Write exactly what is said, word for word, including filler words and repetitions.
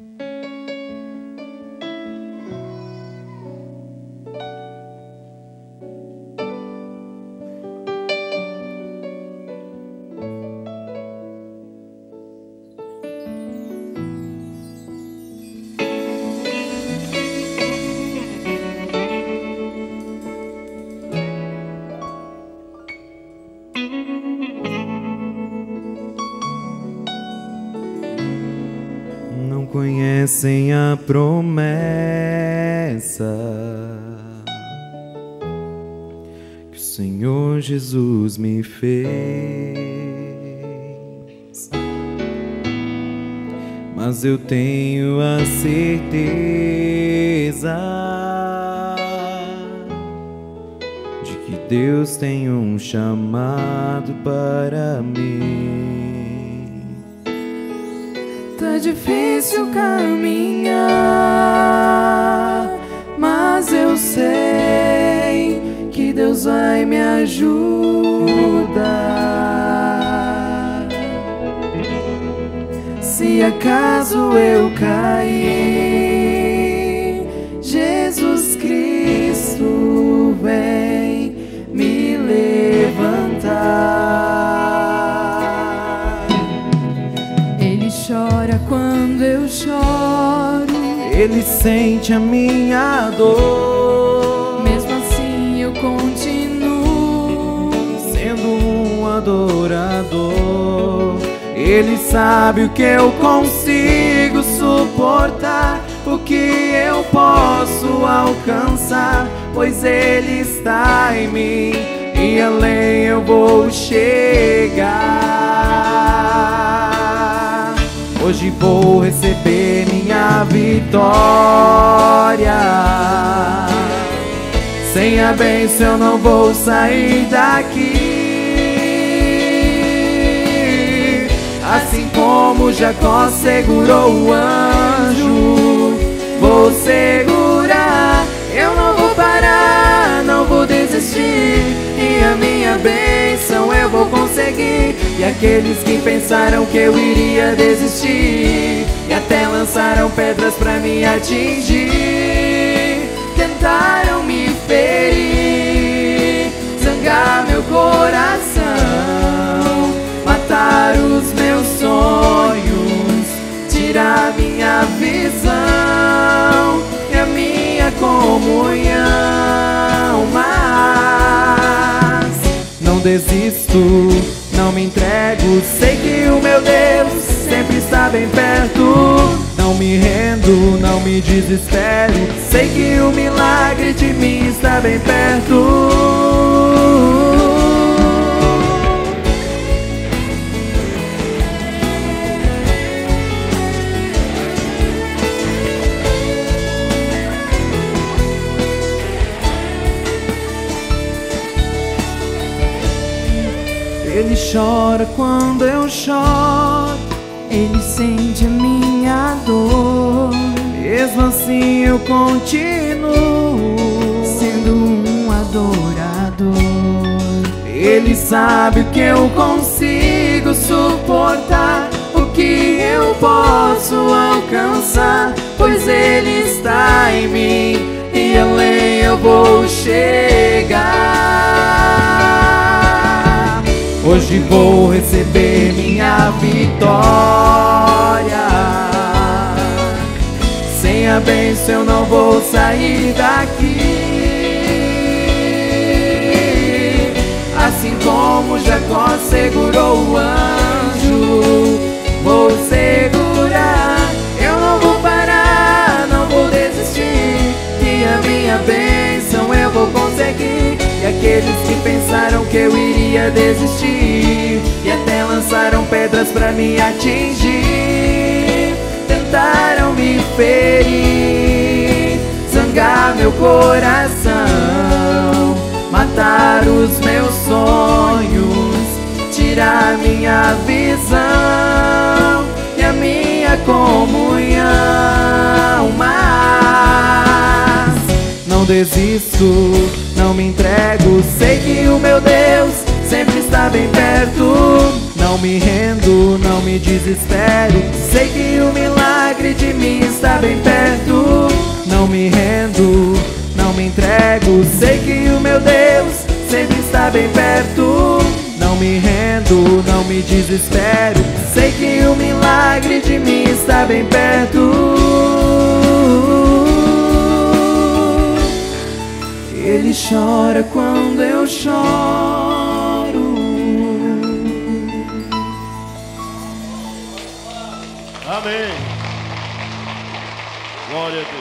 Conhecem a promessa que o Senhor Jesus me fez, mas eu tenho a certeza de que Deus tem um chamado para mim. Tá difícil caminhar, mas eu sei que Deus vai me ajudar. Se acaso eu cair, Jesus Cristo vem me levantar. Chora quando eu choro, Ele sente a minha dor. mesmo assim eu continuo sendo um adorador. Ele sabe o que eu consigo suportar, o que eu posso alcançar, pois Ele está em mim e além eu vou chegar. Hoje vou receber minha vitória. Sem a bênção eu não vou sair daqui. Assim como Jacó segurou o anjo, vou segurar. Eu não vou parar, não vou desistir, e a minha bênção eu vou conseguir. E aqueles que pensaram que eu iria desistir e até lançaram pedras pra me atingir, tentaram me ferir, zangar meu coração, matar os meus sonhos, tirar minha visão e a minha comunhão. Mas não desisto, não me entrego, sei que o meu Deus sempre está bem perto. Não me rendo, não me desespero, sei que o milagre de mim está bem perto. Ele chora quando eu choro, Ele sente a minha dor, mesmo assim eu continuo sendo um adorador. Ele sabe o que eu consigo suportar, o que eu posso alcançar, pois Ele está em mim e além eu vou chegar. Hoje vou receber minha vitória. Sem a bênção eu não vou sair daqui. Assim como Jacó segurou o anjo, vou segurar. Eu não vou parar, não vou desistir, e a minha bênção eu vou conseguir. E aqueles que pensaram que eu iria desistir e até lançaram pedras pra me atingir, tentaram me ferir, zangar meu coração, matar os meus sonhos, tirar minha visão e a minha comunhão. Mas não desisto, não me entrego, sei que o meu Deus sempre está bem perto. Não me rendo, não me desespero, sei que o milagre milagre de mim está bem perto. Não me rendo, não me entrego, sei que o meu Deus sempre está bem perto. Não me rendo, não me desespero, sei que o milagre de mim está bem perto. Ele chora quando eu choro. Amém. Glória a Deus.